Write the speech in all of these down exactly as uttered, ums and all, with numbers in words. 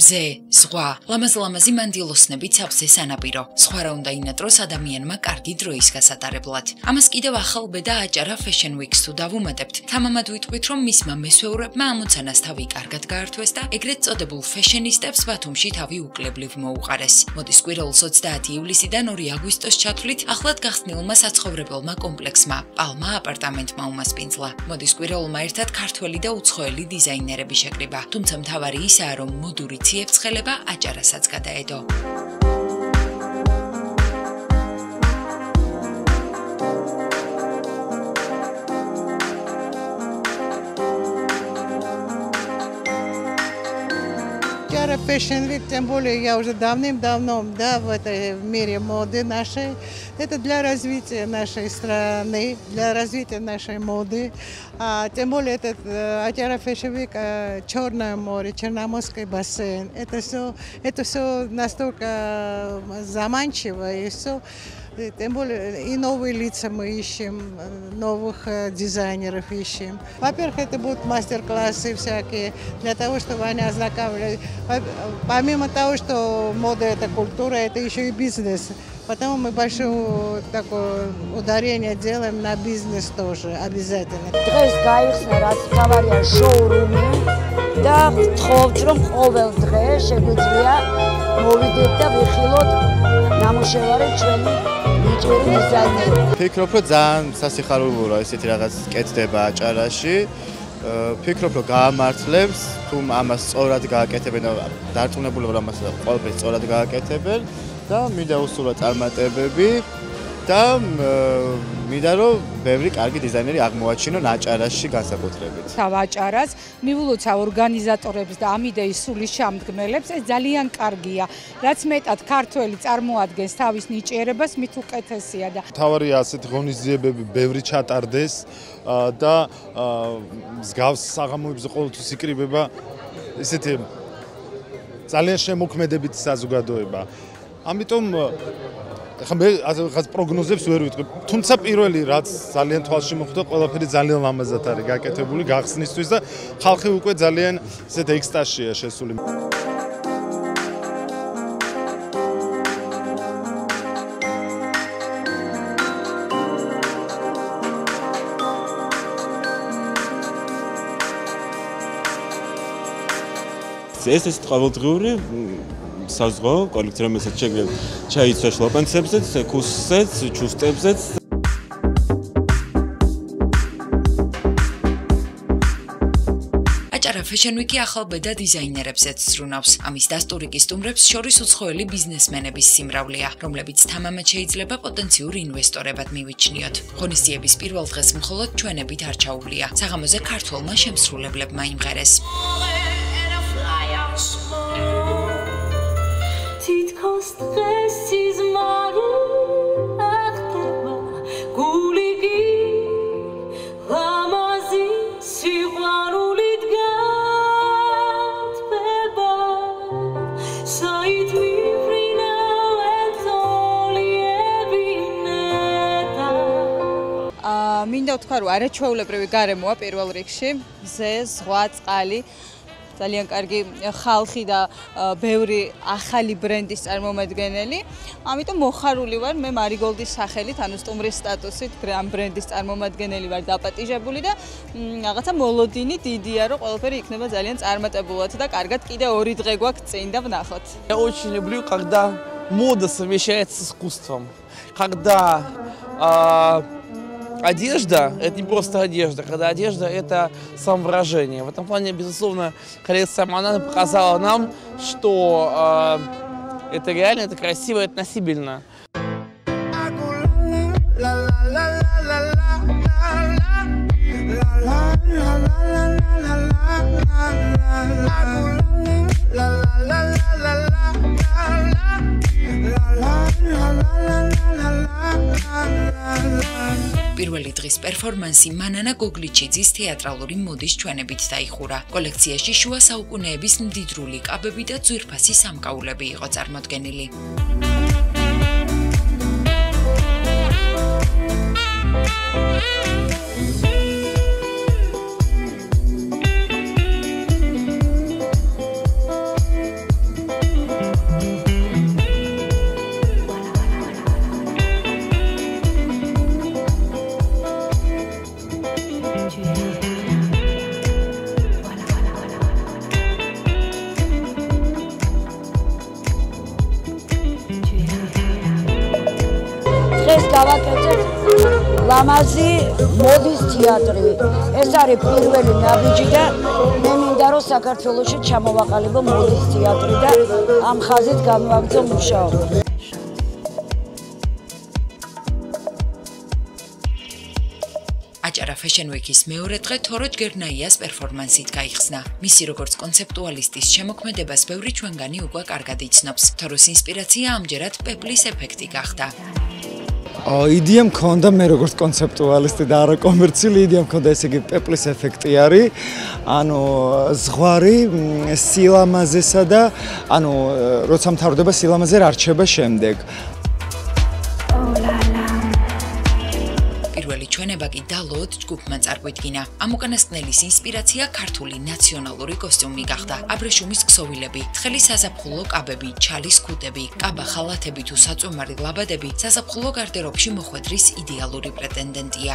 მზე, ზღვა, ლამაზ-ლამაზი მანდილოსნებით სავსე სანაპირო. სხვა რა უნდა ინატროს ადამიანმა კარგი დროის გასატარებლად. ამას კიდევ ახალ ბედა აჭარა Fashion Weeks თუ დავუმატებთ. თამამად ვიტყვით, რომ მისმა მესვეურებმა ამოცანას თავი კარგად გაართვეს და ეგრეთ წოდებულ ფეშენისტებს ბათუმში თავი უკლებლივ მოუყარეს. მოდის კვირაულს ოცდაათი ივლისიდან ორი აგვისტოს ჩათვლით ახლად გახსნილმა საცხოვრებელმა კომპლექსმა პალმა აპარტამენტმა უმასპინძლა. მოდის კვირაულმა ერთად ქართველი და უცხოელი დიზაინერები შეკრიბა. თუმცა მთავარი ისაა, რომ მოდური ციებ-ცხელება აჭარასაც გადაედო. Fashion Week, тем более я уже давным-давно да, в этой мире моды нашей. Это для развития нашей страны, для развития нашей моды. А, тем более этот Аჭара Fashion Week, Черное море, Черноморский бассейн. Это все, это все настолько заманчиво и все. Тем более и новые лица мы ищем, новых дизайнеров ищем. Во-первых, это будут мастер-классы всякие, для того, чтобы они ознакомились. Помимо того, что мода – это культура, это еще и бизнес. Потому мы большое такое ударение делаем на бизнес тоже, обязательно. დღეს გაიხსნა რაც თავარია შოურუმი და ვთხოვთ რომ ყოველ დღე შეგვიძლია მოვიდეთ და ვიხილოთ ნამუშევარი ჩვენი ნიჭიერი დიზაინერები. ფიქრობ რომ ძალიან სასიხარულოა ესეთი რაღაც კეთდება აჭარაში. ფიქრობ რომ გაამართლებს თუ ამას სწორად გააკეთებენ და დარწმუნებული ვარ ამას ყველაფერს სწორად გააკეთებენ და მინდა უსურვა წარმატებები და მინდა რომ ბევრი კარგი დიზაინერი აღმოაჩინონ აჭარაში განსაკუთრებით. თავ აჭარას მივულოცა ორგანიზატორებს და ამ იდეის სულის შემდგმელებს ეს ძალიან კარგია. რაც მეტად ქართველი წარმოადგენს თავის ნიჭიერებას, მით უკეთესია და თავარია ასეთი ღონისძიებები ბევრი ჩატარდეს და მსგავს საღამოებზე ყოველთვის იკრიბება ესეთი ძალიან შემოქმედებითი საზოგადოება. ამიტომ ხა მე რაღაც პროგნოზებს ვერ ვიტყვი. თუმცა პირველი რაც ძალიან თვალში მოხვდა, ყველაფერი ძალიან ლამაზად არის გაკეთებული გახსნისთვის და ხალხი უკვე ძალიან ესეთ ექსტაზშია შესული. ეს ეს ყოველდღიური საზღვაო კოლექცია, რომელსაც შეგვიძლია ჩაიცვა შლოპანცებზეც, ქუსზეც, ჩუსტებზეც. აჭარა Fashion Week-ი ახალ ბედა დიზაინერებსაც ზრუნავს. ამის დასტური კი სტუმრებს შორის უცხოელი ბიზნესმენების სიმრავლეა, რომლებიც თამამად შეიძლება პოტენციურ ინვესტორებად მივიჩნიოთ. ღონისძიების პირველ დღეს მხოლოდ ჩვენებით არ ჩაუვლია. საღამოზე ქართველმა შემსრულებლებმა იმღერეს. მინდა ვთქვა, რომ არაჩვეულებრივი გარემოა პირველ რიგში, მზე, ზღვა, წყალი. ძალიან კარგი ხალხი და ბევრი ახალი ბრენდის წარმომადგენელი. ამიტომ მოხარული ვარ მე მარიგოლდის სახელით, ანუ სტუმრის სტატუსით ამ ბრენდის წარმომადგენელი ვარ დაპატიჟებული და რაღაცა მოლოდინი დიდია, რომ ყველაფერი იქნება ძალიან წარმატებულად და каргат კიდე ორი დღე გვაქვს წინ და ვნახოთ. Я очень люблю, когда мода совмещается с искусством. Когда одежда – это не просто одежда, когда одежда – это самовыражение. В этом плане, безусловно, коллекция Манана показала нам, что э, это реально, это красиво, это носибельно. პირველი დღის პერფორმანსი მანანა გოგლიჩიძის თეატრალური მოდის ჩვენებით დაიხურა. კოლექციაში შუა საუკუნეების მდიდრული კაბები და ძვირფასი სამკაულები იყო წარმოდგენილი. გავაკეთეთ ლამაზი მოდის თეატრი. ეს არის პირველი ნაბიჯი და მე მინდა რომ საქართველოში ჩამოვაყალიბო მოდის თეატრი და ამ ხაზით განვაგრძო მუშაობა. აჭარა Fashion Week-ის მეორე დღე თოროჯ გერნაიას პერფორმანსით გაიხსნა. მისი როგორც კონცეპტუალისტის შემოქმედებას ბევრი ჩვენგანი უკვე კარგად იცნობს. თოროს ინსპირაცია ამჯერად პეპლის ეფექტი გახდა. იდეა მქონდა მე როგორც კონცეპტუალისტი და არა კომერციული იდეა მქონდა, ესე იგი პეპლის ეფექტი არის. ანუ ზღვარი სილამაზესა და ანუ როცა მთავრდება სილამაზე რა რჩება შემდეგ. პირველი ჩვენება კი დალოდ ჯგუფმა წარგვიდგინა. ამ უკანასკნელის ინსპირაცია ქართული ნაციონალური კოსტიუმი გახდა. აბრეშუმის ქსოვილები, თხელი საზაფხულო კაბები, ჩალის ქუდები, კაბა ხალათები თუ საწვემარი ლაბადები საზაფხულო გარდერობში მოხვედრის იდეალური პრეტენდენტია.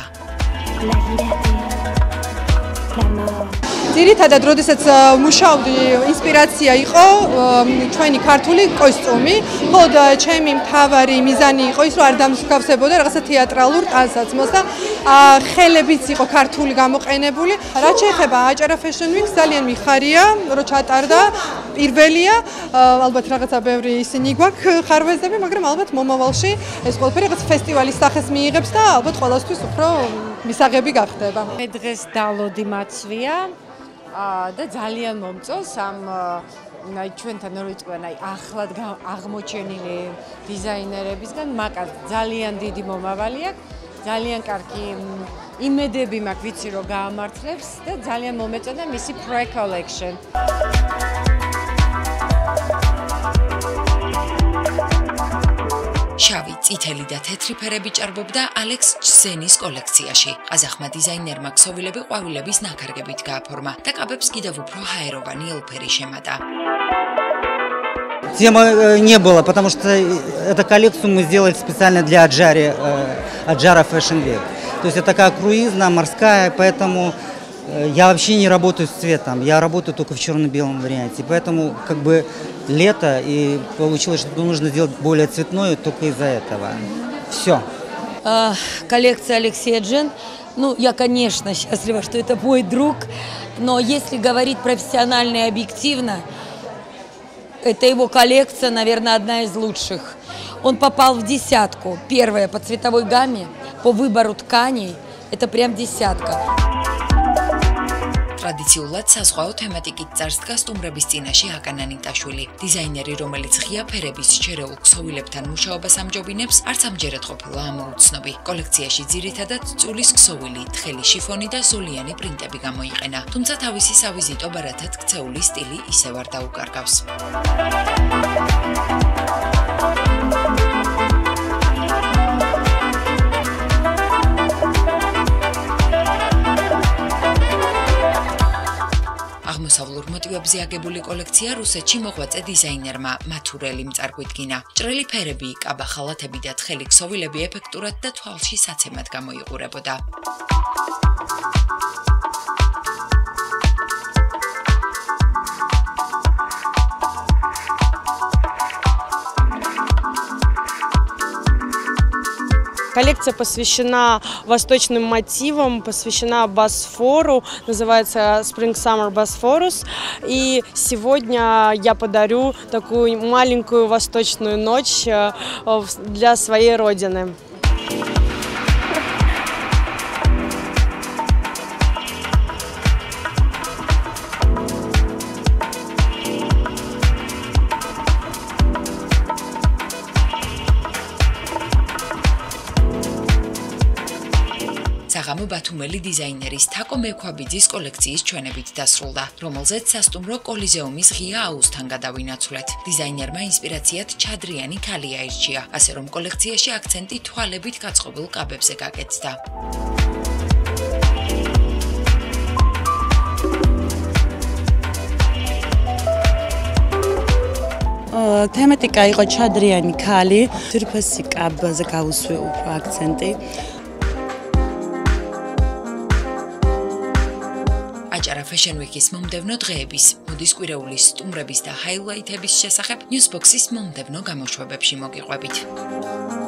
ძირითადად, როდესაც მუშაობდი, ინსპირაცია იყო ჩვენი ქართული კოსტიუმი, ხოლო ჩემი მთავარი მიზანი იყო ის, რომ არ დამსგავსებოდა რაღაცა თეატრალურ ტანსაცმელს და ხელებიც იყო ქართული გამოყენებული. რაც შეეხება აჭარა Fashion Week-ს, ძალიან მიხარია, რომ ჩატარდა. პირველია, ალბათ რაღაცა ბევრი ისინი გვაქვს ხარვეზები, მაგრამ ალბათ მომავალში ეს ყველაფერი რაღაც ფესტივალის სახეს მიიღებს და ალბათ ყველასთვის უფრო მისაღები გახდება. მე დღეს დალოდი მაცვია და ძალიან მომწონს ამ აი ჩვენთან რო იყვნენ აი ახლად აღმოჩენილი დიზაინერებისგან, მაგას ძალიან დიდი მომავალი აქვს, ძალიან კარგი იმედები მაქვს, ვიცი რომ გაამართლებს და ძალიან მომეწონა მისი Pre Collection. შავი, წითელი და თეთრი ფერები ჭარბობდა ალექს ჩზენის კოლექციაში. ყაზახმა დიზაინერმა ქსოვილები ყვავილების ნაქარგებით გააფორმა და კაბებს კიდევ უფრო ჰაეროვანი ელფერი შემატა. Темы не было, потому что эту коллекцию мы сделали специально для Аджари, Аджара Fashion Week. То есть это такая круизная, морская, поэтому я вообще не работаю с цветом, я работаю только в черно-белом варианте. Поэтому как бы лето, и получилось, что нужно сделать более цветное только из-за этого. Все. А, коллекция Алексея Джен. Ну, я, конечно, счастлива, что это мой друг, но если говорить профессионально и объективно, это его коллекция, наверное, одна из лучших. Он попал в десятку. Первая по цветовой гамме, по выбору тканей, это прям десятка. ტრადიციულად საზღვაო თემატიკით წარსდგა სტუმრების წინაშე აკანა ნიტაშვილი. დიზაინერი, რომელიც ღია ფერების შეერულ ქსოვილებთან მუშაობას ამჯობინებს, არც ამჯერად ყოფილა ამოუცნობი. კოლექციაში ძირითადად წულის ქსოვილი, თხელი შიფონი და ზოლიანი პრინტები გამოიყენა. თუმცა თავისი სავიზიტო ბარათად ქცეული სტილი ისევ არ დაუკარგავს. აღმოსავლურ მოტივებზე აგებული კოლექცია რუსეთში მოღვაწე დიზაინერმა მათურელიმ წარგვიდგინა. ჭრელი ფერები, კაბა ხალათები და თხელი ქსოვილები ეფექტურად და თვალში საცემად გამოიყურებოდა. Коллекция посвящена восточным мотивам, посвящена Босфору, называется Spring Summer Bosphorus. И сегодня я подарю такую маленькую восточную ночь для своей родины. საღამო ბათუმელი დიზაინერის თაკო მექვაბიძის კოლექციის ჩვენებით დასრულდა, რომელზეც სასტუმრო კოლიზეუმის ღია აუზთან გადავინაცვლეთ. დიზაინერმა ინსპირაციად ჩადრიანი ქალი აირჩია, ასე რომ კოლექციაში აქცენტი თვალებით გაწყობილ კაბებზე გაკეთდა. თემატიკა იყო ჩადრიანი ქალი, ძირფასი კაბაზე გავუსვე უფრო აქცენტი. აჭარა Fashion Week-ის მომდევნო დღეების, მოდის კვირეულის სტუმრების და ჰაილაითების შესახებ Newsbox-ის მომდევნო გამოშვებებში მოგიყვებით.